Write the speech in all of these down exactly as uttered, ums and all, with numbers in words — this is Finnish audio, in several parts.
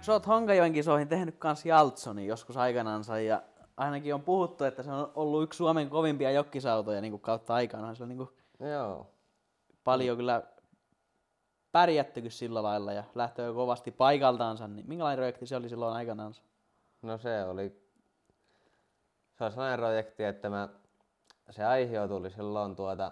sä oot Honkajoen kisoihin tehnyt kans Jaltsonin joskus aikanaansa ja ainakin on puhuttu, että se on ollut yksi Suomen kovimpia jokkisautoja niin kautta aikanaan. Se on niin Joo. paljon kyllä pärjättykin sillä lailla ja lähtöä kovasti paikaltaansa. Niin minkälainen projekti se oli silloin aikanaansa? No se oli, se oli sellainen projekti, että mä, se aihio tuli silloin tuota,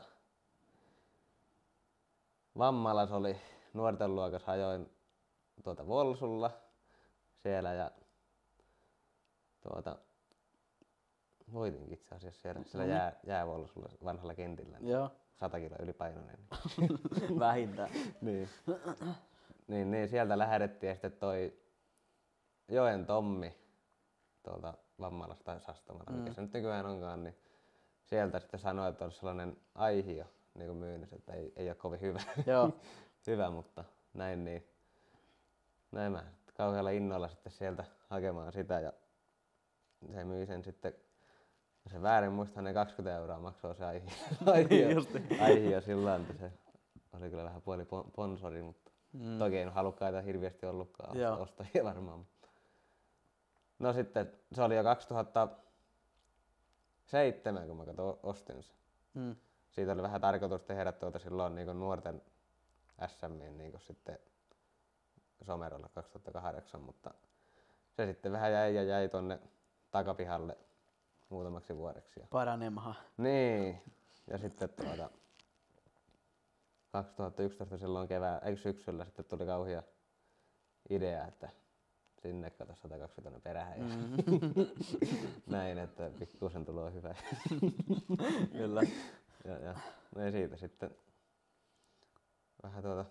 Vammalas oli nuorten luokassa, ajoin tuota Volsulla siellä ja tuota, voitinkin itse asiassa siellä, siellä jää, jäävolsulla vanhalla kentillä. Joo. Sata kiloa ylipainoinen. Vähintään. niin. niin, niin, sieltä lähdettiin ja sitten toi Joen Tommi tuolta Vammalasta tai Sastamalla, mm. mikä se nyt nykyään onkaan, niin sieltä sitten sanoi, että olisi sellainen aihio niin kuin myynnissä, että ei, ei ole kovin hyvä. Joo. hyvä, mutta näin niin. Näin mä kauhealla innolla sitten sieltä hakemaan sitä ja se myi sen sitten, se väärin muistaa, ne kaksikymmentä euroa maksoi se aihio, aihio, aihio sillä että se oli kyllä vähän puoli sponsori, mutta mm. toki ei halukkaita hirveästi ollutkaan Joo. ostajia varmaan. No sitten se oli jo kaksituhattaseitsemän, kun mä kato, ostin sen. Mm. Siitä oli vähän tarkoitus tehdä tuota silloin niin nuorten S M:n niin sitten Somerolla kaksituhattakahdeksan, mutta se sitten vähän jäi ja jäi tonne takapihalle muutamaksi vuodeksi. Paranemahan. Niin, ja sitten tuota kaksituhattayksitoista silloin kevää, eikö syksyllä sitten tuli kauhia idea, että sinne kato sata kaksikymmentä perähän ja mm. näin, että pikkuisen tulo hyvä. Kyllä. Ja, ja no ei siitä sitten vähän tuota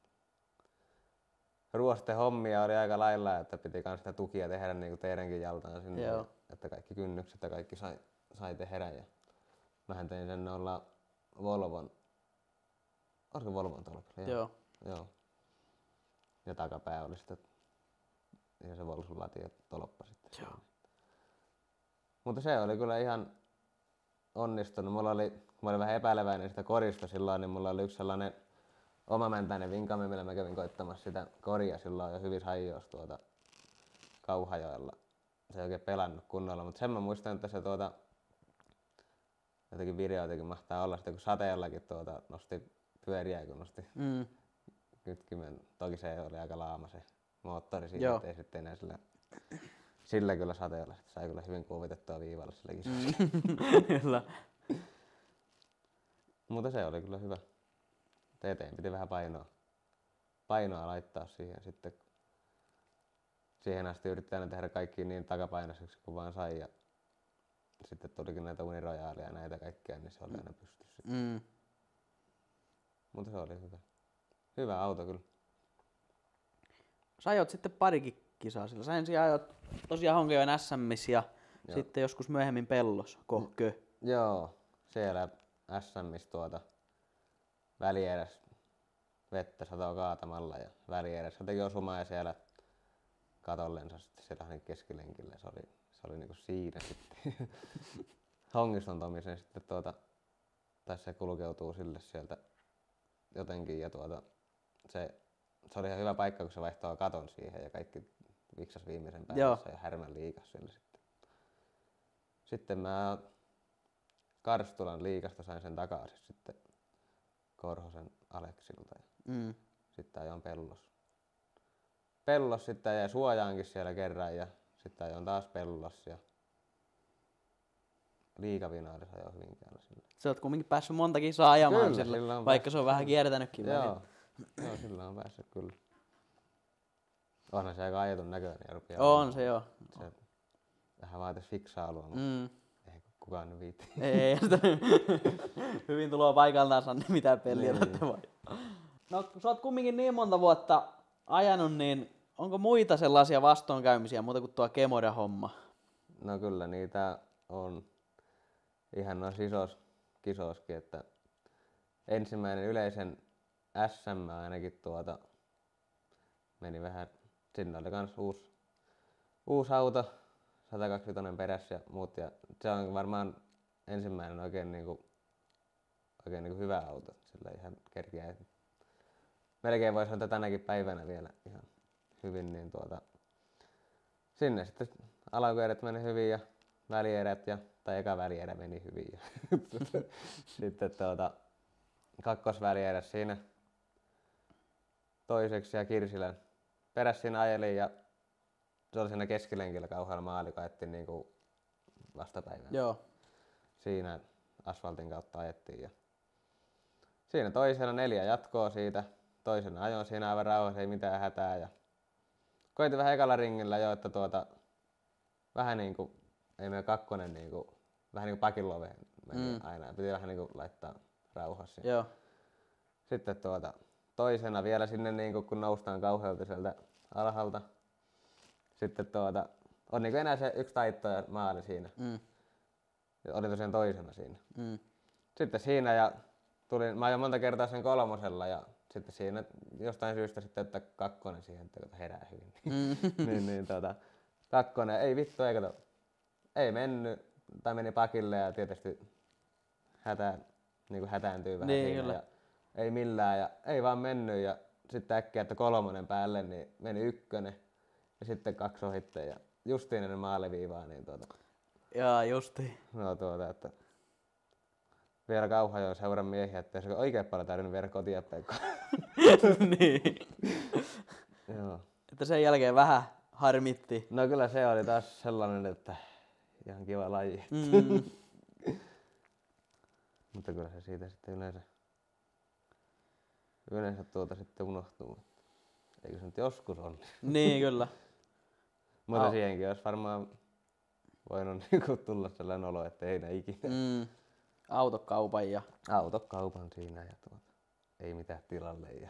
ruostehommia oli aika lailla, että piti kans sitä tukia tehdä niin kuin teidänkin jaltaan sinne, ja, että kaikki kynnykset ja kaikki sai, sai tehdä. Ja mähän tein sen olla Volvon, olisiko Volvon tolpilla? Joo. Joo. Ja takapää oli sitten, ja se Volsun lati ja tolppa sitten. Joo. Mutta se oli kyllä ihan onnistunut. Mulla oli, kun mä olin vähän epäileväinen sitä korista silloin, niin mulla oli yksi sellainen omamäntäinen vinkami, millä mä kävin koittamassa sitä koria silloin jo hyvissä hajoissa tuota Kauhajoella. Se ei oikein pelannut kunnolla, mutta sen mä muistan, että se tuota jotenkin videoitakin mahtaa olla sitten, kun sateellakin tuota nosti pyöriä, kun nosti mm. kytkimen. Toki se oli aika laama se moottori siinä, ettei sitten enää sillä, sillä kyllä sateella. Sitten sai kyllä hyvin kuvitettua viivalla sillä kisassa. Kyllä. Mutta se oli kyllä hyvä. Eteen piti vähän painoa, painoa laittaa siihen sitten. Siihen asti yritti aina tehdä kaikki niin takapainoiseksi kuin vaan sai. Ja sitten tulikin näitä unirojaalia ja näitä kaikkia, niin se oli aina pystyssä. Mm. Mutta se oli hyvä. Hyvä auto kyllä. Sä ajot sitten parikin kisaa sillä. Sä ensin ajot tosiaan Honkajoen S M:ssä ja Joo. sitten joskus myöhemmin Pellossa, kohkö? Joo, siellä S M:ssä tuota välieräs vettä satoa kaatamalla ja välierässä teki osumaa ja siellä katollensa sitten siellä hänen keskilenkillä. Se oli, se oli niinku siinä sitten. Hongiston Tomisen sitten tuota, tai se kulkeutuu sille sieltä jotenkin ja tuota, se, se oli ihan hyvä paikka, kun se vaihtoi katon siihen ja kaikki viksas viimeisen päivässä ja härmän liikas siellä sitten. Sitten mä Karstulan liikasta sain sen takaisin sitten Korhosen Aleksilta ja mm. sitten ajoin Pellos. Pellos sitten jäi suojaankin siellä kerran ja sitten ajoin taas Pellos ja liikavinaalissa ajoin Hyvinkäällä sillä. Sä oot kumminkin päässyt monta kisaa ajamaan kyllä, sillä, sillä vaikka se on vähän kiertänytkin. Joo. Joo, sillä on päässyt kyllä. Onhan se aika ajetun näköinen. On olemaan. Se joo. Se vähän vaatis fiksailua, mutta mm. ei kukaan nyt viitti. Ei, hyvin tuloa paikaltaansa, niin mitään peliä niin. Vai. No kun sä oot kumminkin niin monta vuotta ajanut, niin onko muita sellaisia vastoinkäymisiä muuta kuin tuo Kemoda-homma? No kyllä niitä on ihan noissa isoissa kisoissakin, että ensimmäinen yleisen S M ainakin tuota meni vähän, sinne oli kans uusi, uusi auto, sata kaksikymmentä perässä ja muut ja se on varmaan ensimmäinen oikein niinku, oikein niinku hyvä auto, sillä ihan kerkiä. Melkein voisi sanoa tänäkin päivänä vielä ihan hyvin, niin tuota sinne sitten alkuerät meni hyvin ja välierät ja, tai eka välierä meni hyvin. Ja sitten tuota, kakkosvälierä siinä toiseksi ja Kirsilän perässä siinä ajelin ja se oli siinä keskilenkillä kauhealla maali, kun ajettiin niinku vastapäivään. Joo. Siinä asfaltin kautta ajettiin ja siinä toisena neljä jatkoa siitä. Toisena ajoin siinä aivan rauhassa, ei mitään hätää ja koitin vähän ekalla ringillä jo, että tuota vähän niinku, ei meidän kakkonen niinku, vähän niinku pakin loveen meni mm. aina. Piti vähän niinku laittaa rauhassa. Joo. Sitten tuota toisena vielä sinne niinku, kun noustaan kauhealta sieltä alhaalta. Sitten tuota on niinku enää se yksi taitto ja maali siinä. Mm. Oli tosiaan toisena siinä. Mm. Sitten siinä ja tulin, mä ajoin monta kertaa sen kolmosella ja sitten siinä jostain syystä sitten, että kakkonen siihen, että herää hyvin. Mm. niin, niin tota, kakkonen, ei vittu, ei kato, ei mennyt, tai meni pakille ja tietysti hätä, niin hätääntyy vähän niin, siinä. Kyllä. Ja ei millään ja ei vaan mennyt ja sitten äkkiä, että kolmonen päälle, niin meni ykkönen ja sitten kaksi ohitte ja justiin ennen maaliviivaa, niin tuota. Jaa, justiin. No tuota, että vielä Kauhajoen seuran miehiä, ettei se oikein paljon tarvinnut viedä kotiin päin. niin. Joo. Että sen jälkeen vähän harmitti. No kyllä se oli taas sellainen, että ihan kiva laji. Mm. Mutta kyllä se siitä sitten yleensä, yleensä tuota sitten unohtuu. Eikö se nyt joskus on? niin kyllä. Mutta siihenkin olisi varmaan voinut niinku tulla sellainen olo, että ei ne ikinä. Mm. Autokaupan ja... Autokaupan siinä ja tuota, ei mitään tilalle. Ja...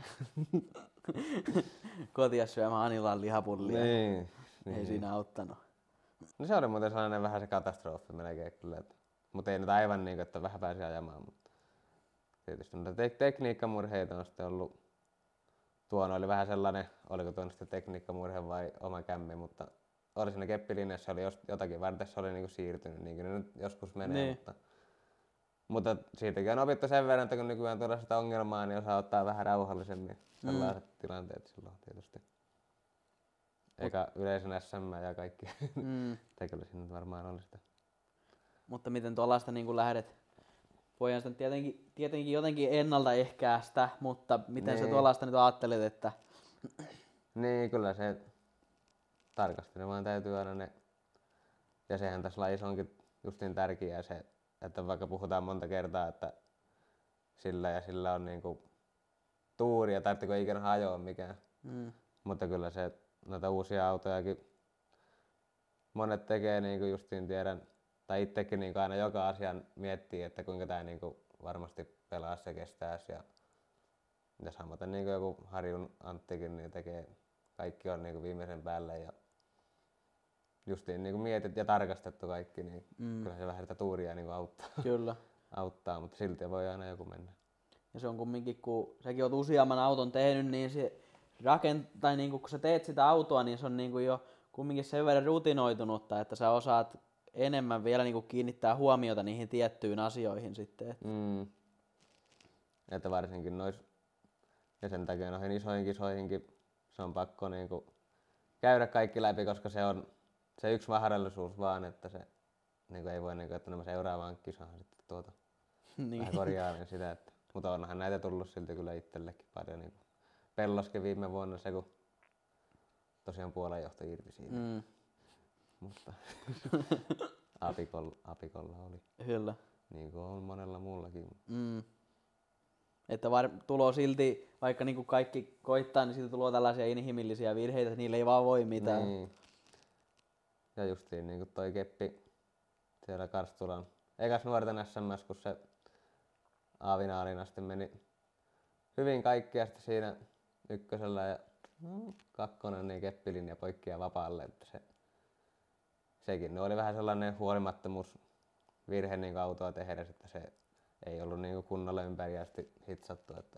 Kotia syömään Anilan lihapullia. Niin, ei niin. siinä auttanut. No se oli muuten sellainen vähän se katastrofi melkein kyllä. Että... Mutta ei nyt aivan niin, että vähän pääsi ajamaan. Mutta... Tietysti mutta te- tekniikkamurheita on sitten ollut. Tuono oli vähän sellainen, oliko tuon sitten tekniikkamurhe vai oma kämmi, mutta oli siinä keppilinjassa, oli jotakin varten se oli niinku siirtynyt, niin kuin ne nyt joskus menee. Niin. Mutta... Mutta siitäkin on opittu sen verran, että kun nykyään tulee sitä ongelmaa, niin osaa ottaa vähän rauhallisemmin sellaiset mm. tilanteet silloin tietysti. Eikä yleisön S M ja kaikki. Mm. Kyllä siinä varmaan oli sitä. Mutta miten tuollaista niin lähdet, voidaan sitä tietenkin, tietenkin jotenkin ennaltaehkäistä, mutta miten niin. sä tuollaista nyt ajattelet, että... Niin, kyllä se tarkastelu vaan täytyy aina ne... Ja sehän tässä lajissa onkin justiin tärkeää se, että vaikka puhutaan monta kertaa, että sillä ja sillä on niinku tuuri ja tarvitsiko ikinä hajoa mikään. Mm. Mutta kyllä se, noita uusia autojakin monet tekee niinku justiin tiedän, tai itsekin niinku aina joka asian miettii, että kuinka tää niinku varmasti pelaa ja kestäisi. Ja, ja samaten niinku joku Harjun Anttikin niin tekee, kaikki on niinku viimeisen päälle ja justiin niinku mietit ja tarkastettu kaikki, niin mm. kyllä se vähän sitä tuuria niinku auttaa. Kyllä. auttaa, mutta silti voi aina joku mennä. Ja se on kumminkin, kun säkin oot useamman auton tehnyt, niin se rakent- tai niinku, kun sä teet sitä autoa, niin se on niinku jo kumminkin sen verran rutinoitunutta, että sä osaat enemmän vielä niinku kiinnittää huomiota niihin tiettyihin asioihin sitten. Mm. Että varsinkin nois, ja sen takia noihin isoihin kisoihinkin se on pakko niinku käydä kaikki läpi, koska se on se yksi mahdollisuus vaan, että se niinku ei voi, niinku, että nämä seuraavaan kisaan sitten tuota niin. vähän korjailen sitä. Että, mutta onhan näitä tullut silti kyllä itsellekin paljon. Niinku. Pelloskin viime vuonna se, kun tosiaan Puolan johto irti siinä. Mm. Mutta apikolla, apikolla oli. Kyllä. Niin kuin on monella muullakin. Mm. Että var, tulo silti, vaikka niinku kaikki koittaa, niin silti tulee tällaisia inhimillisiä virheitä, että niillä ei vaan voi mitään. Niin. Ja justiin niin kuin toi Keppi siellä Karstulan ekas nuorten S M S, kun se A-finaaliin asti meni hyvin kaikkia sitten siinä ykkösellä ja no, kakkonen niin Keppilinja poikki ja vapaalle, että se, sekin no, oli vähän sellainen huolimattomuus virhe niin autoa tehdä, että se ei ollut niin kunnolla ympäri asti hitsattu, että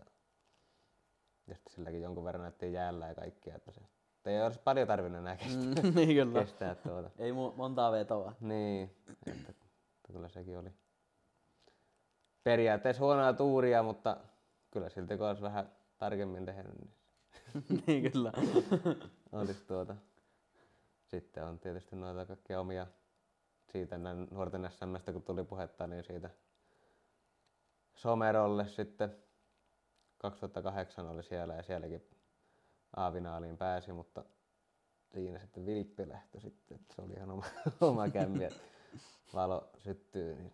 ja sitten silläkin jonkun verran näyttiin jäällä ja kaikkia, että se ei olisi paljon tarvinnut enää kestää, mm, niin kyllä. kestää tuota. Ei mu- montaa vetoa. Niin, että, että kyllä sekin oli periaatteessa huonoa tuuria, mutta kyllä silti kun olisi vähän tarkemmin tehnyt, niin niin kyllä. olisi tuota sitten on tietysti noita kaikkia omia siitä näin nuorten S M:stä kun tuli puhetta, niin siitä Somerolle sitten kaksituhattakahdeksan oli siellä ja sielläkin A-finaaliin pääsi, mutta siinä sitten Vilppi lähtö sitten, että se oli ihan oma, oma kämpi, että valo syttyy. Niin.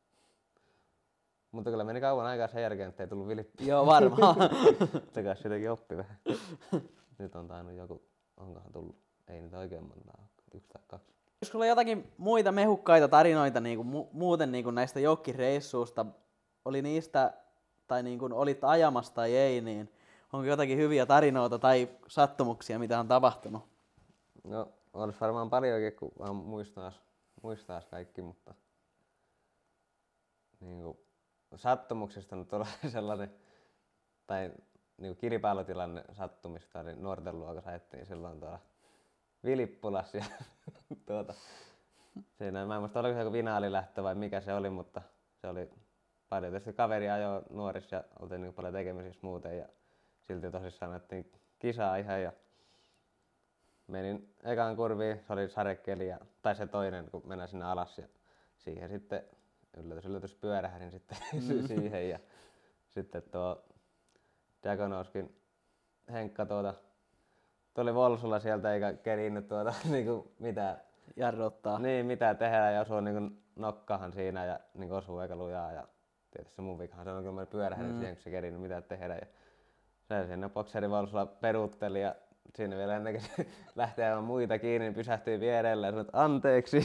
Mutta kyllä meni kauan aikaa sen jälkeen, että ei tullut Vilppiä. Joo, varmaan. Sekä sitäkin oppi vähän. Nyt on tainnut joku, onkohan tullut, ei niitä oikein montaa, yksi tai kaksi. Jos sulla on jotakin muita mehukkaita tarinoita niin kuin mu- muuten niin kuin näistä jokkireissuista, oli niistä, tai niin kuin olit ajamassa tai ei, niin onko jotakin hyviä tarinoita tai sattumuksia, mitä on tapahtunut? No, olisi varmaan paljonkin, kun vaan muistaisi, muistaisi kaikki, mutta niin kuin, sattumuksista nyt on sellainen, tai niin kiripailotilanne sattumista, eli nuorten luokassa ajettiin silloin tuolla Vilippulassa ja tuota, siinä, mä en muista oliko se joku finaalilähtö vai mikä se oli, mutta se oli paljon tietysti kaveri ajoi nuorissa ja oltiin niin paljon tekemisissä muuten ja silti tosissaan annettiin kisaa ihan ja menin ekaan kurviin, se oli sadekeli ja, tai se toinen kun mennään sinne alas ja siihen sitten yllätys yllätys pyörähdin sitten mm. siihen ja sitten tuo Jakonovskin Henkka tuota tuli Volsulla sieltä eikä kerinnyt tuota niinku mitään jarruttaa. Niin, mitä tehdä ja osuu niinku nokkahan siinä ja niinku osuu aika lujaa ja tietysti mun vikahan se on kyllä pyörähdin mm. siihen, kun se kerinnyt mitä tehdä ja se siinä bokseri Volsulla peruutteli ja siinä vielä ennen kuin se lähti aivan muita kiinni, niin pysähtyi vierelle ja sanoi, että anteeksi.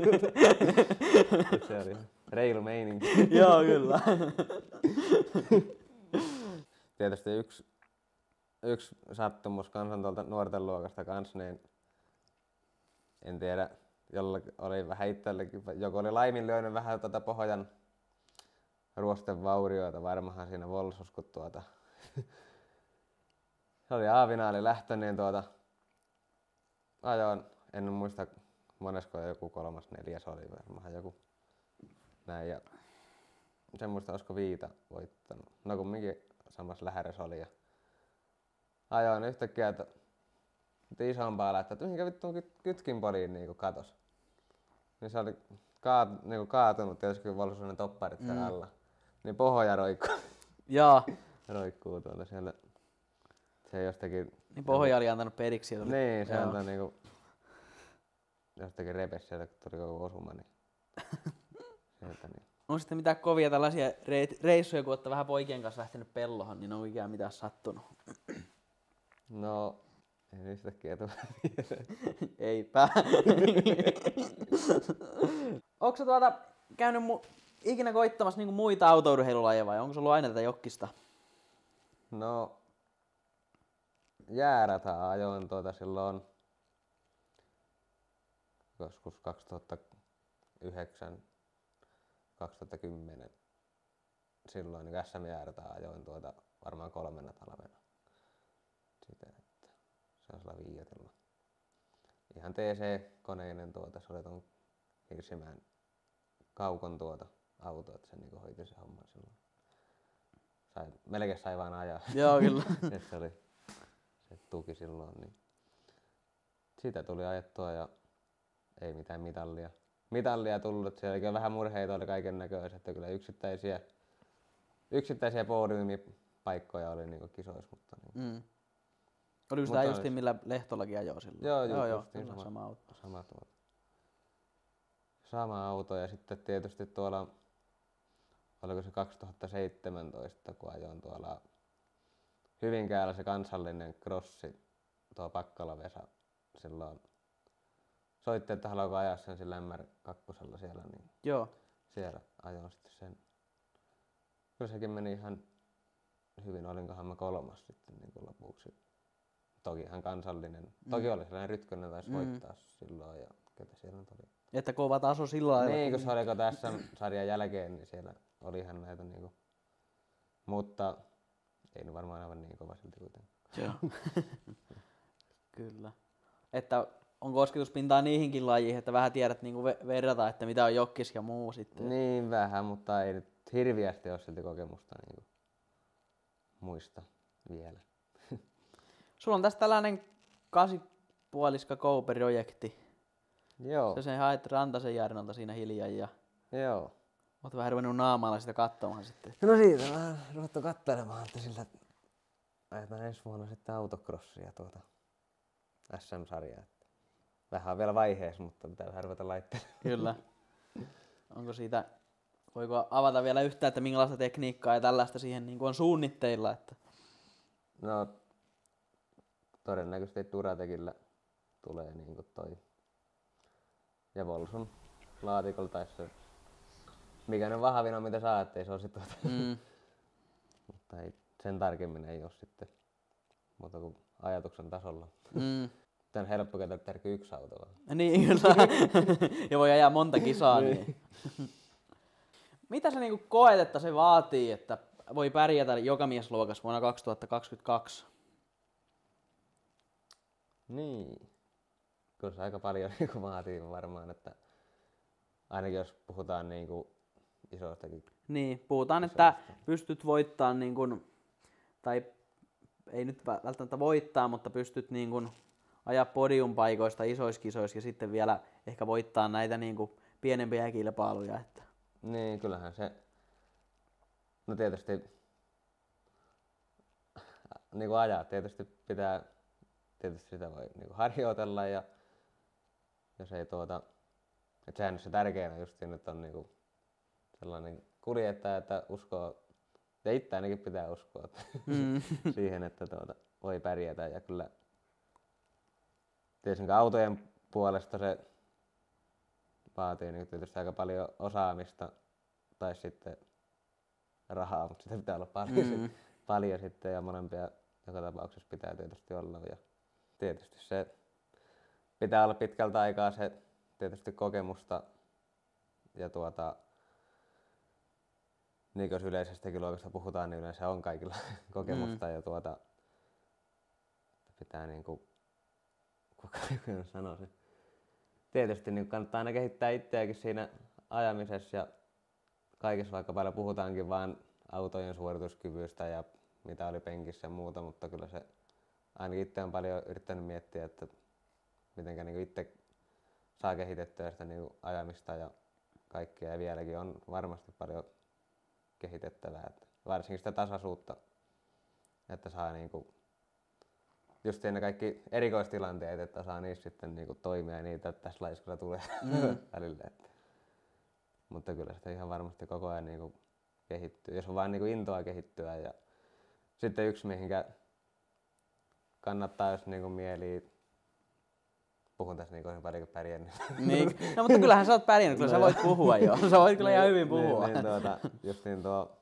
Se oli reilu meininki. Joo, kyllä. Tietysti yksi, yksi sattumus kanssa tuolta nuorten luokasta kanssa, niin en tiedä, jolla oli vähän itsellekin, joku oli laiminlyönyt vähän tuota pohjan ruostevaurioita varmahan siinä Volsus, kun tuota se oli A-finaali lähtö, niin tuota ajoin, en muista monesko joku kolmas, neljäs oli varmaan joku näin ja sen muista olisiko Viita voittanut. No kumminkin samassa lähärässä oli ja ajoin yhtäkkiä, että isompaa lähtö, että mihinkä vittuun kytkin poliin niinku katos. Niin se oli kaat, niinku kaatunut, tietysti kun Volsus on ne topparit mm. siellä alla. Niin pohja roikkuu. Joo. roikkuu tuolta siellä. Se jostakin... Niin pohja oli antanut periksi. Oli, niin, se antoi niinku... Jostakin repes sieltä, kun tuli koko osuma, niin... sieltä niin... On sitten mitään kovia tällaisia reissuja, kun olette vähän poikien kanssa lähtenyt pellohan, niin on ikään mitään sattunut? No... Ei yhtäkkiä tule Eipä. Onko sä tuota käynyt mu- ikinä koittamassa niinku muita autourheilulajeja vai onko se ollut aina tätä jokkista? No... Jäärätä ajoin tuota silloin joskus kaksituhattayhdeksän kaksituhattakymmenen silloin niin S M-jäärätä ajoin tuota varmaan kolmena talvena siten, että se on sillä Viiatilla. Ihan T C-koneinen tuota, se oli ton Hirsimäen Kaukon tuota auto, että se niinku hoiti se homma silloin. Sai, melkein sai vaan ajaa. Joo, kyllä. se oli se tuki silloin, niin siitä tuli ajettua ja ei mitään mitallia. Mitallia tullut, siellä vähän murheita oli kaiken näköisiä, että kyllä yksittäisiä, yksittäisiä podiumipaikkoja oli niinku kisoissa, mutta niin. Mm. Oliko sitä justiin millä Lehtolakin ajoi silloin? Joo, joo, joo, joo sama, sama auto. Sama, tuota. sama auto ja sitten tietysti tuolla, oliko se kaksituhattaseitsemäntoista, kun ajoin tuolla Hyvinkäällä se kansallinen crossi, tuo Pakkala Vesa silloin soitti, että haluaako ajaa sen sillä M R kaksi siellä, niin joo. Siellä ajoin sitten sen. Kyllä sekin meni ihan hyvin, olinkohan mä kolmas sitten niin kuin lopuksi. Toki ihan kansallinen. Mm. Toki oli sellainen Rytkönen taisi mm. voittaa silloin ja ketä siellä nyt oli. Että kova taso sillä lailla. Niin, kun se oliko tässä sarjan jälkeen, niin siellä oli ihan näitä niinku, mutta ei nyt varmaan aivan niin kova silti kuitenkaan. Joo. Kyllä. Että on kosketuspintaa niihinkin lajiin, että vähän tiedät niinku verrata, että mitä on jokkis ja muu sitten. Niin vähän, mutta ei nyt hirviästi ole silti kokemusta niinku muista vielä. Sulla on tässä tällainen puoliska Go-projekti. Joo. Se sen hait Rantasen Jarnolta siinä hiljaa ja Joo. oot vähän ruvennut naamalla sitä katsomaan sitten. No siitä vähän ruvettu katselemaan, että sillä ajetaan ensi vuonna sitten autocrossia tuota S M-sarjaa. Vähän on vielä vaiheessa, mutta pitää vähän ruveta laittelemaan. Kyllä. Onko siitä, voiko avata vielä yhtään, että minkälaista tekniikkaa ja tällaista siihen niin kuin on suunnitteilla? Että... No todennäköisesti Duratekillä tulee niin kuin toi ja Volsun laatikolla tai se mikä ne vahvin on mitä saa, ettei se ole sit tuota. Mm. Mutta ei, sen tarkemmin ei ole sitten muuta kuin ajatuksen tasolla. Mm. Tän helppo käydä tärkeä yksi auto vaan. Niin kyllä. Ja voi ajaa monta kisaa. Niin. Mitä sä niinku koet, että se vaatii, että voi pärjätä jokamiesluokassa vuonna kaksituhattakaksikymmentäkaksi? Niin. Kyllä se aika paljon niinku vaatii varmaan, että ainakin jos puhutaan niinku isoistakin. Niin, puhutaan, isoista. että pystyt voittamaan, niin kun, tai ei nyt välttämättä voittaa, mutta pystyt niin kun ajaa podiumpaikoista isoissa kisoissa ja sitten vielä ehkä voittaa näitä niin kun pienempiä kilpailuja. Että. Niin, kyllähän se, no tietysti niin kuin ajaa, tietysti pitää, tietysti sitä voi niin kuin harjoitella ja jos ei tuota, että sehän on se tärkeänä justiin, että on niin kuin sellainen kuljettaja, että uskoo, ja itse ainakin pitää uskoa Mm. siihen, että tuota, voi pärjätä ja kyllä tietysti autojen puolesta se vaatii niin tietysti aika paljon osaamista tai sitten rahaa, mutta sitä pitää olla paljon, Mm. sit, paljon sitten ja molempia joka tapauksessa pitää tietysti olla. Ja tietysti se pitää olla pitkältä aikaa se tietysti kokemusta ja tuota, niin jos yleisestäkin luokasta puhutaan, niin yleensä on kaikilla kokemusta mm. ja tuota, pitää niinku, kuka sanoo se, tietysti niin kannattaa aina kehittää itseäkin siinä ajamisessa ja kaikessa, vaikka paljon puhutaankin vaan autojen suorituskyvystä ja mitä oli penkissä ja muuta, mutta kyllä se ainakin itse on paljon yrittänyt miettiä, että miten niin itse saa kehitettyä sitä niin ajamista ja kaikkea ja vieläkin on varmasti paljon kehitettävää, että varsinkin sitä tasaisuutta, että saa niin kuin, just ne kaikki erikoistilanteet, että saa niissä sitten niinku toimia ja niitä tässä laiskassa tulee mm. välillä. Että. Mutta kyllä sitä ihan varmasti koko ajan niinku kehittyy, jos on vaan niinku intoa kehittyä. Ja sitten yksi mihinkä kannattaa, jos niinku mieli, puhun tässä niinku paljon pärjännyt. Niin. No mutta kyllähän sä oot pärjännyt, kyllä no, sä voit puhua jo. Sä voit kyllä ihan hyvin puhua. Niin, niin, tuota, justiin tuo,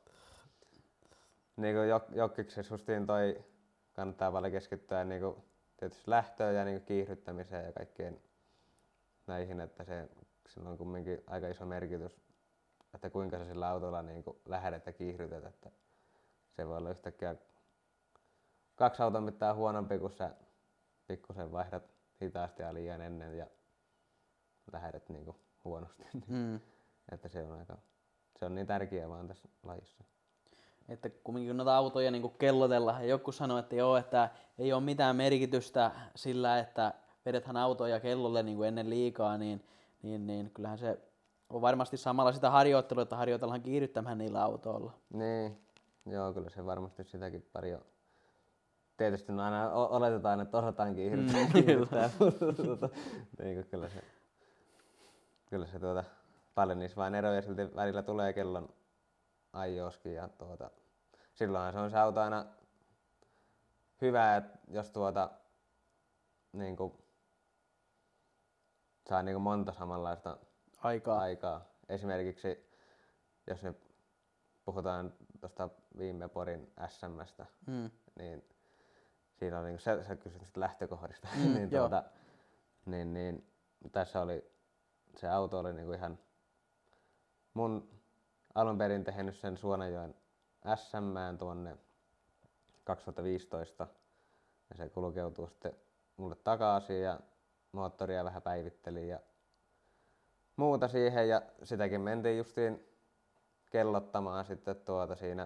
niinku jok, jokkiksessa justiin toi, kannattaa paljon keskittyä niinku tietysti lähtöön ja niinku kiihdyttämiseen ja kaikkeen näihin, että se, sillä on kumminkin aika iso merkitys, että kuinka sä sillä autolla niinku lähdet ja kiihdytät, että se voi olla yhtäkkiä kaksi auton mittaa huonompi, kun sä pikkusen vaihdat hitaasti ja liian ennen ja lähdet niinku huonosti. Mm. Että se on aika, se on niin tärkeää vaan tässä lajissa. Että kumminkin kun noita autoja niin kuin kellotellaan ja joku sanoo, että joo, että ei ole mitään merkitystä sillä, että vedetään autoja kellolle niin kuin ennen liikaa, niin, niin, niin kyllähän se on varmasti samalla sitä harjoittelua, että harjoitellaan kiihdyttämään niillä autoilla. Niin, joo, kyllä se varmasti sitäkin paljon. Tietysti no aina oletetaan, että osataan kiihdyttää, mm, kiihdyttää. niin, kyllä se, kyllä se tuota, paljon niissä vain eroja silti välillä tulee kellon ajooskin ja tuota, silloinhan se on se auto aina hyvä, että jos tuota niinku saa niinku monta samanlaista aikaa. aikaa. Esimerkiksi jos me puhutaan tuosta viime Porin S M:stä, mm. niin siinä on niinku se, se kysyt lähtökohdista. Mm, niin, tuota, niin, niin tässä oli se auto oli niinku ihan mun alun perin tehnyt sen Suonenjoen S M:ään tuonne kaksituhattaviisitoista ja se kulkeutuu sitten mulle takaisin ja moottoria vähän päivittelin ja muuta siihen ja sitäkin mentiin justiin kellottamaan sitten tuota siinä,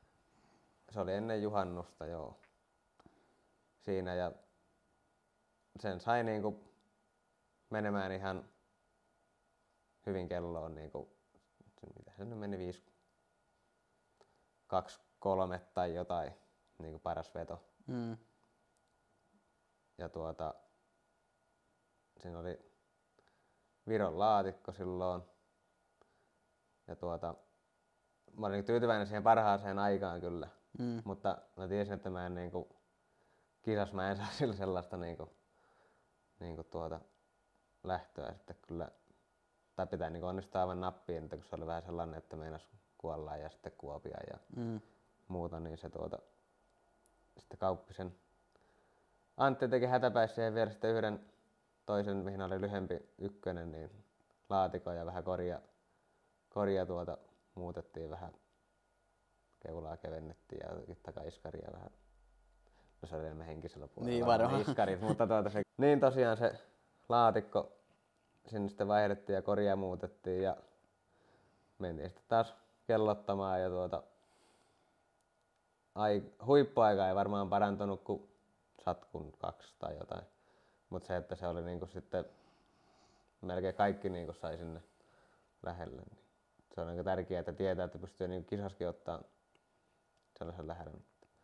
se oli ennen juhannusta joo, siinä ja sen sai niinku menemään ihan hyvin kelloon niinku, mitä se nyt meni, viisi, kaksi, kolme tai jotain, niinku paras veto. Mm. Ja tuota, siinä oli Viron laatikko silloin. Ja tuota, mä olin tyytyväinen siihen parhaaseen aikaan kyllä. Mm. Mutta mä tiesin, että mä en niinku, kisas mä en saa sillä sellaista niinku, niinku tuota, lähtöä sitten kyllä. Tai pitää niinku onnistua aivan nappiin, että kun se oli vähän sellainen, että meinas kuolla ja sitten kuopia ja Mm. muuta, niin se tuota, sitten Kauppisen Antti teki hätäpäissä siihen vielä sitten yhden toisen, mihin oli lyhempi ykkönen, niin laatikon ja vähän korja, korja tuota, muutettiin vähän, keulaa kevennettiin ja jotenkin takaiskaria vähän. No se oli enemmän henkisellä puolella. Niin varmaan. Iskarit, mutta tuota se, niin tosiaan se laatikko sinne sitten vaihdettiin ja korja muutettiin ja mentiin sitten taas kellottamaan ja tuota, ai, huippuaika ei varmaan parantunut kuin satkun kaksi tai jotain. Mutta se, että se oli niinku sitten melkein kaikki niinku sai sinne lähelle. Niin se on niinku tärkeää, että tietää, että pystyy niinku kisaskin ottaa sellaisen lähelle.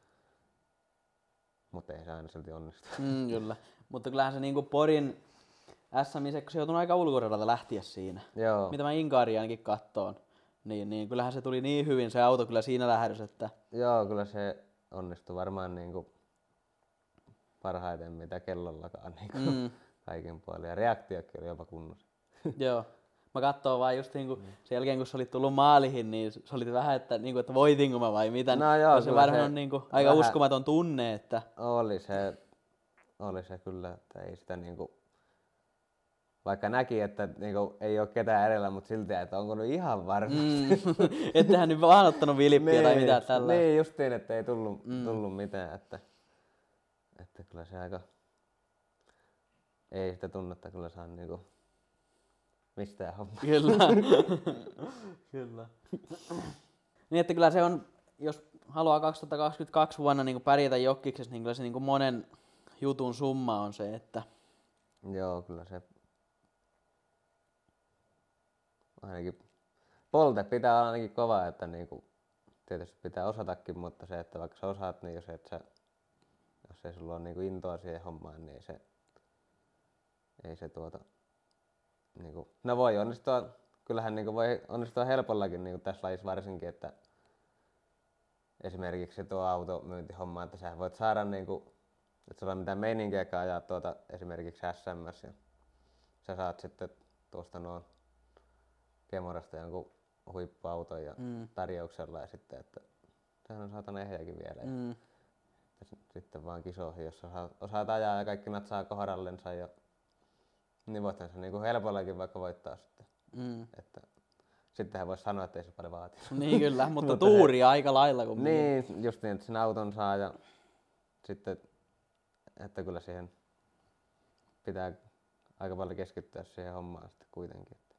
Mutta ei se aina silti onnistu. Mm, kyllä. Mutta kyllähän se niinku Porin S M-ise, kun se joutui aika ulkoradalta lähteä siinä. Joo. Mitä mä Inkaari ainakin kattoon. Niin, niin kyllähän se tuli niin hyvin se auto kyllä siinä lähdössä, että... Joo, kyllä se onnistui varmaan niinku parhaiten mitä kellollakaan niinku Mm. kaikin puolin. Ja reaktiokin oli jopa kunnossa. Joo. Mä katsoin vaan just niinku sen jälkeen kun sä olit tullut maalihin, niin se oli vähän, että, niinku, että voitinko mä vai mitä. No joo, se kyllä varmaan se on niinku aika vähän- uskomaton tunne, että... Oli se, oli se kyllä, että ei sitä niinku, vaikka näki, että niinku ei ole ketään edellä, mutta silti, että onko nyt ihan varmasti. Mm. Ettehän nyt vaan ottanut vilppiä tai mitään tällaista. Niin, justiin, että ei tullut, Mm. tullut mitään, että, että kyllä se aika, ei sitä tunnetta kyllä saa niinku mistään hommaa. Kyllä. Kyllä. Niin, että kyllä se on, jos haluaa kaksituhattakaksikymmentäkaksi vuonna niin pärjätä jokkiksessa, niin kyllä se niin monen jutun summa on se, että... Joo, kyllä se ainakin polte pitää olla ainakin kova, että niinku, tietysti pitää osatakin, mutta se, että vaikka sä osaat, niin jos, et sä, jos ei sulla ole niinku intoa siihen hommaan, niin ei se, ei se tuota, niinku, no voi onnistua, kyllähän niinku voi onnistua helpollakin niinku tässä lajissa varsinkin, että esimerkiksi tuo automyyntihomma, että sä voit saada niinku, että sulla ei ole mitään meininkiäkään ajaa tuota esimerkiksi S M S ja sä saat sitten tuosta noin Kemorasta jonkun huippuauton ja Mm. tarjouksella ja sitten, että sehän on saatana ehjäkin vielä. Mm. Ja sitten vaan kisoihin, jos osaat, osaat ajaa ja kaikki natsaa kohdallensa ja niin voithan se niinku helpollakin vaikka voittaa sitten. Mm. Että sittenhän voisi sanoa, että ei se paljon vaati. Niin kyllä, mutta Mutta tuuria aika lailla. Kun Niin, just niin, että sen auton saa ja sitten, että kyllä siihen pitää aika paljon keskittyä siihen hommaan sitten kuitenkin. Että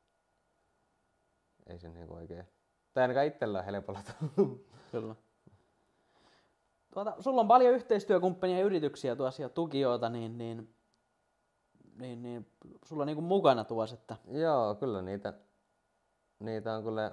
ei se niinku oikein, tai ainakaan itsellä on helpolla tullut. Kyllä. Tuota, sulla on paljon yhteistyökumppania ja yrityksiä tuossa ja tukijoita, niin, niin, niin, niin sulla on niin kuin mukana tuossa, että... Joo, kyllä niitä, niitä on kyllä,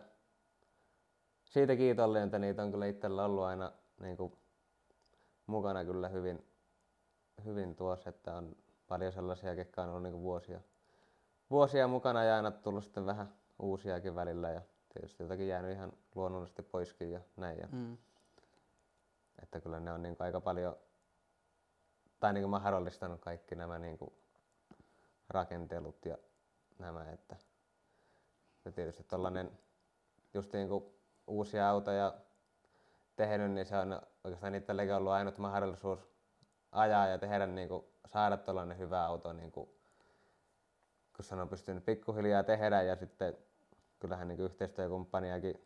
siitä kiitollinen, että niitä on kyllä itsellä ollut aina niinku mukana kyllä hyvin, hyvin tuossa, että on paljon sellaisia, jotka on ollut niinku vuosia, vuosia mukana ja aina tullut sitten vähän uusiakin välillä ja tietysti jotakin jäänyt ihan luonnollisesti poiskin ja näin. Ja, Mm. että kyllä ne on niinku aika paljon, tai niinku mahdollistanut kaikki nämä niinku rakentelut ja nämä, että ja tietysti tollanen just niinku uusia autoja tehnyt, niin se on oikeastaan itsellekin ollut ainut mahdollisuus ajaa ja tehdä niinku, saada tollanen hyvä auto niinku, kun sen on pystynyt pikkuhiljaa tehdä ja sitten kyllähän niinku yhteistyökumppaniakin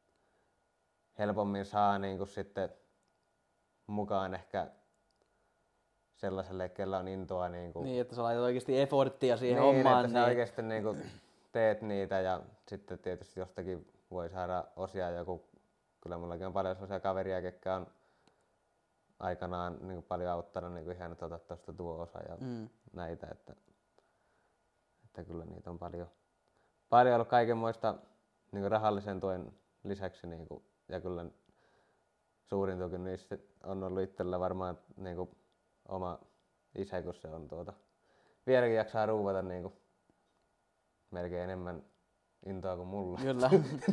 helpommin saa niinku sitten mukaan ehkä sellaiselle, kellä on intoa niinku, Niin, että sä laitat oikeasti efforttia siihen niin, hommaan. että sä oikeasti niinku teet niitä ja sitten tietysti jostakin voi saada osia joku, kyllä mullakin on paljon sellaisia kaveria, ketkä on aikanaan niin paljon auttanut niin ihan, että ota tuosta tuo osa ja mm. näitä, että, että kyllä niitä on paljon, paljon ollut kaikenmoista niin rahallisen tuen lisäksi niin kuin, ja kyllä suurin tuki niistä on ollut itsellä varmaan niin kuin, oma isä, kun se on tuota, vieläkin jaksaa ruuvata niin kuin, melkein enemmän intoa kuin mulla. Kyllä.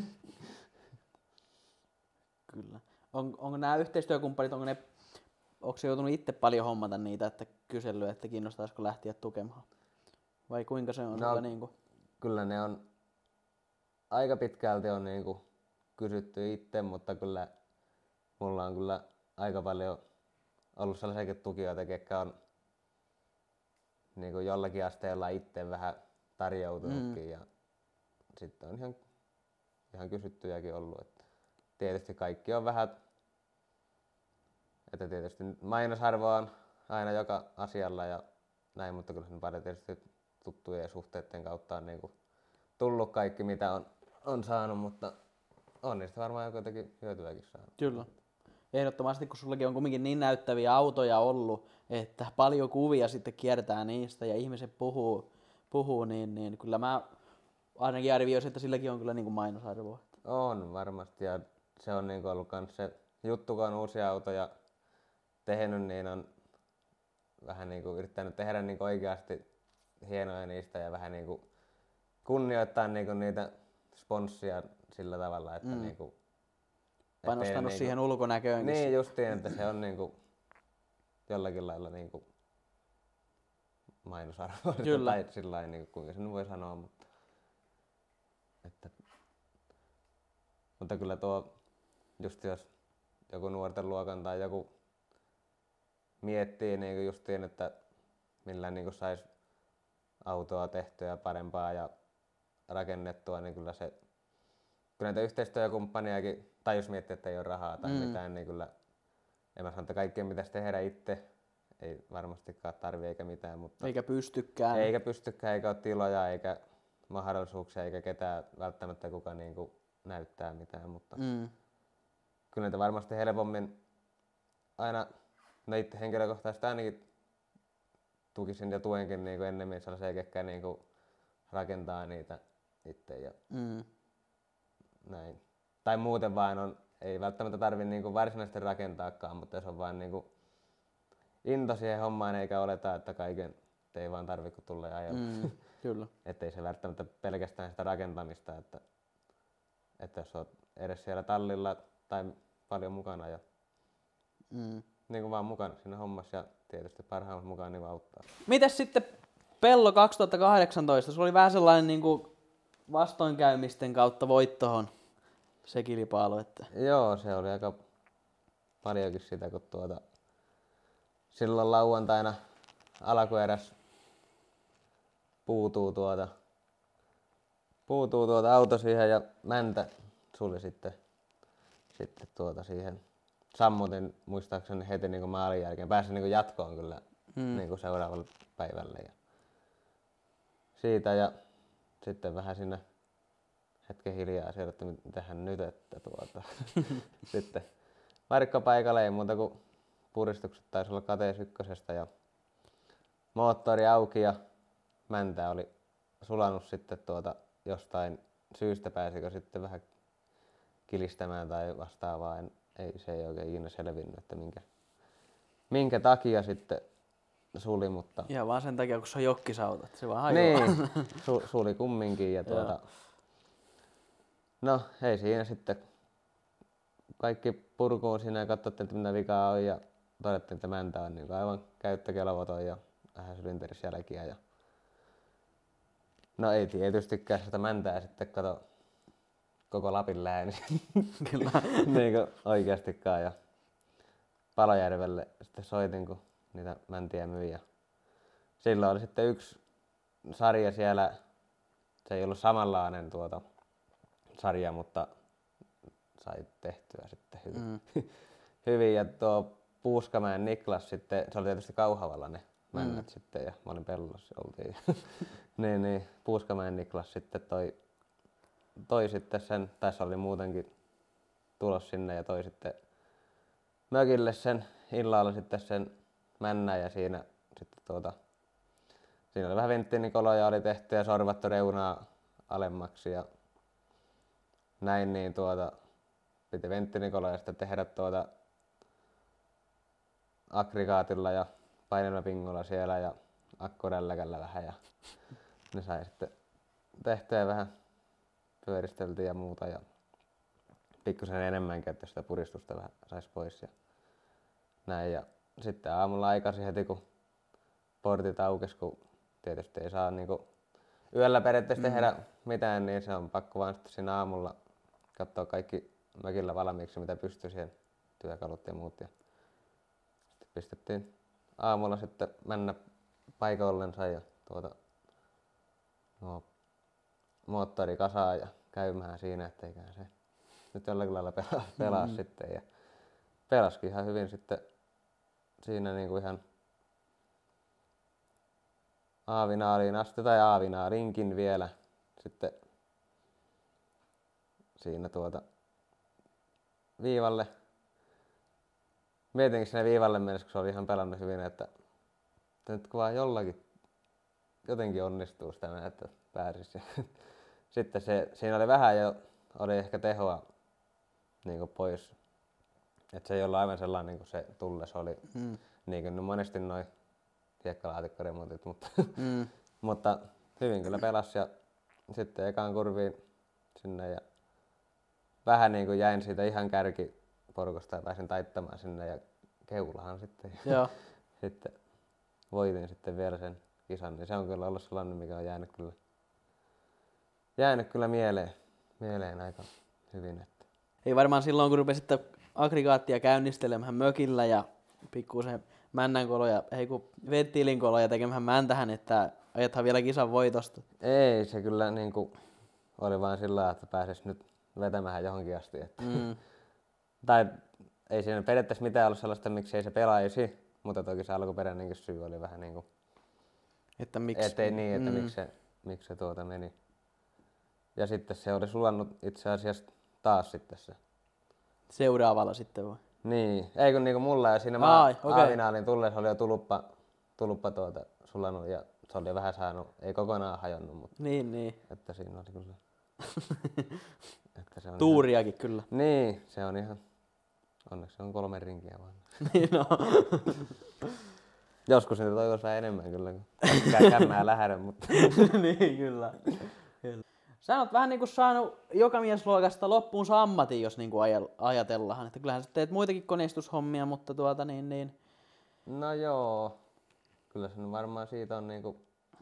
Kyllä. On, onko nämä yhteistyökumppanit, onko ne, onko se joutunut itse paljon hommata niitä, että kysellyt, että kiinnostaisiko lähteä tukemaan? Vai kuinka se on? No, niin kuin? Kyllä ne on aika pitkälti on niin kuin kysytty itse, mutta kyllä mulla on kyllä aika paljon ollut sellaisiakin tukijoita, jotka on niin kuin jollakin asteella itse vähän tarjoutunutkin mm. ja sitten on ihan, ihan kysyttyjäkin ollut. Että tietysti kaikki on vähän, että tietysti mainosarvo on aina joka asialla ja näin, mutta kyllä sen paljon tietysti tuttujen ja suhteiden kautta on niin kuin tullut kaikki mitä on, on saanut, mutta on niistä varmaan jotenkin hyötyäkin saanut. Kyllä. Ehdottomasti, kun sullakin on kuitenkin niin näyttäviä autoja ollut, että paljon kuvia sitten kiertää niistä ja ihmiset puhuu, puhuu niin, niin kyllä mä ainakin arvioisin, että silläkin on kyllä niin kuin mainosarvoa. On varmasti ja se on niin kuin ollut kans se juttu, kun on uusia autoja tehnyt, niin on vähän niin kuin yrittänyt tehdä niin kuin oikeasti hienoja niistä ja vähän niin kuin kunnioittaa niin kuin niitä sponssia sillä tavalla, että mm. niin kuin panostanut siihen niinku, ulkonäköön. Niin justiin, että se on niinku jollakin lailla niinku mainosarvoa. Tai sillä niinku, kuinka sen voi sanoa, mutta, että, mutta kyllä tuo, just jos joku nuorten luokan tai joku miettii niinku justiin, että millä niinku sais autoa tehtyä parempaa ja rakennettua, niin kyllä se kyllä näitä yhteistyökumppaniakin, tai jos miettii, että ei ole rahaa tai mm. mitään, niin kyllä en mä sano, että kaikkien pitäisi tehdä itse. Ei varmastikaan tarvi eikä mitään. Mutta eikä pystykään. Eikä pystykään, eikä ole tiloja, eikä mahdollisuuksia, eikä ketään välttämättä kuka niin kuin näyttää mitään. Mutta mm. kyllä näitä varmasti helpommin aina, no itse henkilökohtaisesti ainakin tukisin ja tuenkin niin kuin ennemmin sellaisia, ketkä niin kuin rakentaa niitä itse. Ja mm. näin. Tai muuten vaan on, ei välttämättä tarvi niinku varsinaisesti rakentaakaan, mutta jos on vaan niinku into siihen hommaan eikä oleta, että kaiken ei vaan tarvi kun tulla ja ajella. Mm, kyllä. Että ei se välttämättä pelkästään sitä rakentamista, että, että jos olet edes siellä tallilla tai paljon mukana ja mm. niinku vaan mukana siinä hommassa ja tietysti parhaimmat mukaan niin auttaa. Mites sitten Pello kaksituhattakahdeksantoista? Se oli vähän sellainen niinku vastoinkäymisten kautta voittohon se kilpailu. Että joo, se oli aika paljonkin sitä, kun tuota silloin lauantaina alkueräs puutuu tuota, puutuu tuota auto siihen ja Mäntä suli sitten, sitten tuota siihen. Sammutin muistaakseni heti niin kuin maalin jälkeen. Pääsin niin kuin jatkoon kyllä mm. niin kuin seuraavalle päivälle. Ja siitä ja sitten vähän sinne hetken hiljaa siellä, että mitähän nyt, että tuota. Sitten varikkopaikalle ei muuta kuin puristukset taisi olla katees ykkösestä ja moottori auki ja Mäntä oli sulanut sitten tuota jostain syystä, pääsikö sitten vähän kilistämään tai vastaavaa. En, ei, se ei oikein ikinä selvinnyt, että minkä, minkä takia sitten suli, mutta ihan vaan sen takia, kun se on jokkisauta, se vaan hajoaa. Niin, su, suli kumminkin ja tuota no ei siinä sitten kaikki purkuun siinä ja katsottiin, että mitä vikaa on ja todettiin, että Mäntä on niin aivan käyttökelvoton ja vähän sylinterisjälkiä. Ja no ei tietystikään sitä Mäntää sitten kato koko Lapin lääni Kyllä. niin kuin oikeastikaan. Ja Palojärvelle sitten soitin, kun niitä mäntiä myi. Ja silloin oli sitten yksi sarja siellä, se ei ollut samanlainen tuota sarja, mutta sai tehtyä sitten hyvin. Mm. hyvin. Ja tuo Puuskamäen Niklas sitten, se oli tietysti Kauhavalla ne männät mm. sitten ja mä olin Pellossa oltiin. niin, niin, Puuskamäen Niklas sitten toi, toi sitten sen, tässä oli muutenkin tulos sinne ja toi sitten mökille sen illalla sitten sen männän ja siinä sitten tuota, siinä oli vähän venttiinikoloja oli tehty ja sorvattu reunaa alemmaksi ja näin, niin tuota, piti venttiinikoloja sitten tehdä tuota aggregaatilla ja painelmapingolla siellä ja akkurälläkällä vähän ja ne sai sitten tehtyä vähän pyöristeltiin ja muuta ja pikkusen enemmänkin, että sitä puristusta vähän saisi pois ja näin. Ja sitten aamulla aikaisin heti kun portit aukesi, kun tietysti ei saa niinku yöllä periaatteessa mm. tehdä mitään, niin se on pakko vaan sitten siinä aamulla katsoa kaikki mökillä valmiiksi, mitä pystyy siihen, työkalut ja muut. Ja sitten pistettiin aamulla sitten mennä paikallensa ja tuota, no, moottori kasaan ja käymään siinä, etteiköhän se nyt jollakin lailla pelaa, pelaa mm. sitten. Ja pelaskin ihan hyvin sitten siinä niinku ihan aavinaaliin asti tai aavinaalinkin vielä sitten siinä tuota viivalle. Mietinkin sinne viivalle mennessä, kun se oli ihan pelannut hyvin, että, että nyt kun vaan jollakin jotenkin onnistuu tämä, että pääsisi. Sitten se, siinä oli vähän jo, oli ehkä tehoa niin kuin pois. Että se ei ollut aivan sellainen niin kuin se tulles oli, mm. niin kuin monesti noin hiekkalaatikkoremontit, mutta, mm. mutta hyvin kyllä pelasi ja sitten ekaan kurviin sinne ja vähän niin kuin jäin siitä ihan kärkiporukosta ja pääsin taittamaan sinne ja keulahan sitten. Joo. Sitten voitin sitten vielä sen kisan, niin se on kyllä ollut sellainen, mikä on jäänyt kyllä, jäänyt kyllä mieleen, mieleen aika hyvin. Että. Ei varmaan silloin, kun rupesitte aggregaattia käynnistelemään mökillä ja pikkusen männänkoloja, ei kun venttiilinkoloja tekemään mäntähän, että ajathan vielä kisan voitosta. Ei, se kyllä niin kuin oli vaan sillä lailla, että pääsis nyt vetämään johonkin asti. Että. Mm. Tai ei siinä periaatteessa mitään ollut sellaista, miksi ei se pelaisi, mutta toki se alkuperäinenkin syy oli vähän niin kuin, että miksi, ettei niin, että mm. miksi se, miksi se tuota meni. Ja sitten se oli sulannut itse asiassa taas sitten se. Seuraavalla sitten vai? Niin, ei kun niinku mulla ja siinä Ai, okay. aavinaalin tullessa oli jo tuluppa, tuluppa tuota sulannut ja se oli jo vähän saanut, ei kokonaan hajonnut, mutta niin, niin. Että siinä oli kyllä. Että se on tuuriakin ihan, kyllä. Niin, se on ihan, onneksi se on kolme rinkiä vaan. Niin no. Joskus niitä toivoisi vähän enemmän kyllä, kun käy kämmää lähdä, mutta. Niin, kyllä. kyllä. Sä oot vähän niinku saanut joka miesluokasta loppuun ammatin, jos niinku ajatellaan. Että kyllähän sä teet muitakin koneistushommia, mutta tuota niin niin. No joo. Kyllä se varmaan siitä on niinku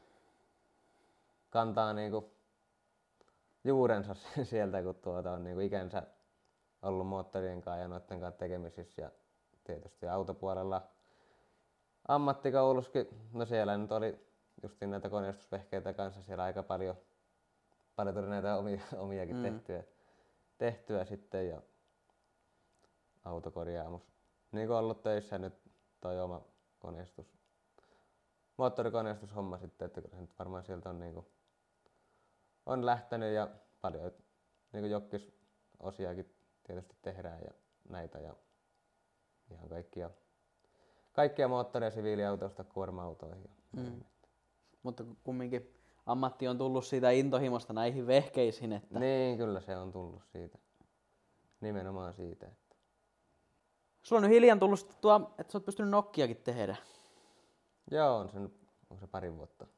kantaa niinku juurensa sieltä, kun tuota on niinku ikänsä ollut moottorien kanssa ja noiden kanssa tekemisissä ja tietysti autopuolella ammattikoulussakin. No siellä nyt oli justiin näitä koneistusvehkeitä kanssa siellä aika paljon. Paljon tuli näitä omia, omiakin mm. tehtyä, tehtyä sitten ja autokorjaamus. Niin kuin ollut töissä nyt toi oma koneistus, moottorikoneistus-homma sitten, että kyllä se nyt varmaan sieltä on, niin kuin, on lähtenyt ja paljon niin kuin jokkisosiakin tietysti tehdään ja näitä ja ihan kaikkia, kaikkia moottoreja siviiliautoista kuorma-autoihin. Mm. Mutta kumminkin ammatti on tullut siitä intohimosta näihin vehkeisiin, että. Niin, kyllä se on tullut siitä. Nimenomaan siitä. Että. Sulla on nyt hiljan tullut tuo, että sä oot pystynyt nokkiakin tehdä. Joo, on se, on se pari vuotta.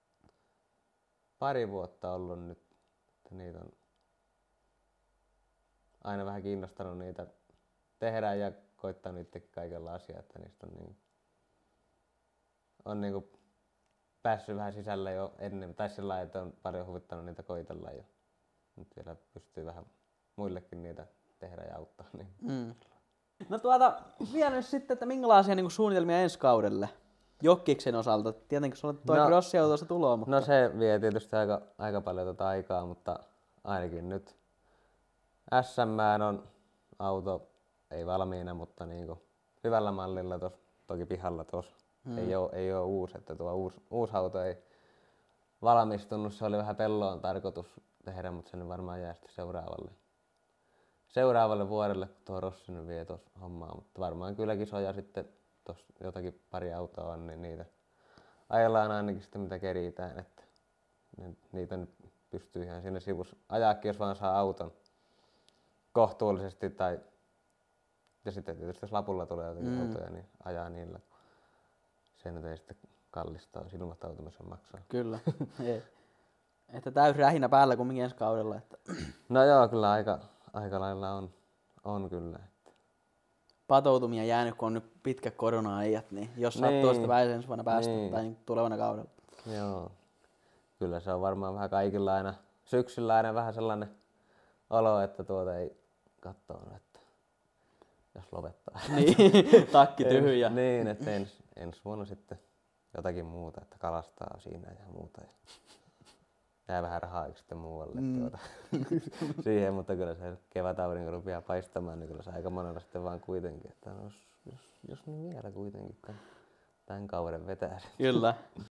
Pari vuotta ollut nyt, että niitä on aina vähän kiinnostanut niitä tehdä ja koittanut itsekin kaikella asiaa, että niistä on niin, on niinku päässyt vähän sisälle jo ennen, tai sillä lailla, että on paljon huvittanut niitä koitella ja nyt vielä pystyy vähän muillekin niitä tehdä ja auttaa. Niin. Mm. No tuota, vielä nyt sitten, että minkälaisia niin kuin suunnitelmia ensi kaudelle jokkiksen osalta? Tietenkin sulla on tuo no, crossiautossa tuloa, mutta. No se vie tietysti aika, aika paljon tuota aikaa, mutta ainakin nyt S M on auto, ei valmiina, mutta niin kuin hyvällä mallilla tuossa, toki pihalla tuossa. Hmm. Ei ole, ei ole uusi, että tuo uusi, uusi auto ei valmistunut. Se oli vähän pelloon tarkoitus tehdä, mutta sen varmaan jää sitten seuraavalle, seuraavalle vuodelle, kun tuo Rossi nyt vie tuossa hommaa, mutta varmaan kyllä kisoja sitten tuossa jotakin pari autoa on, niin niitä ajellaan ainakin sitten mitä keritään, että niitä nyt pystyy ihan sinne sivussa ajaakin, jos vaan saa auton kohtuullisesti tai ja sitten tietysti jos lapulla tulee jotakin mm. autoja, niin ajaa niillä. Se nyt ei sitten kallista, jos ilmoittautumisen maksaa. Kyllä, ei. Että täys rähinä päällä kumminkin ensi kaudella. Että... No joo, kyllä aika, aika lailla on, on kyllä. Patoutumia jäänyt, kun on nyt pitkä korona-ajat, niin jos niin. sattuu sitä pääsee ensi vuonna päästä niin. tai niin tulevana kaudella. Joo, kyllä se on varmaan vähän kaikilla aina, syksyllä aina vähän sellainen olo, että tuota ei katsoo, että jos lopettaa. Niin, takki tyhjä. Niin, että ens, ensi vuonna sitten jotakin muuta, että kalastaa siinä ja muuta. Ja jää vähän rahaa sitten muualle mm. tuota, siihen, mutta kyllä se kevätaurinko rupeaa paistamaan, niin kyllä se aika monella sitten vaan kuitenkin, että jos, jos, jos nyt vielä kuitenkin tämän, tämän kauden vetää. Kyllä.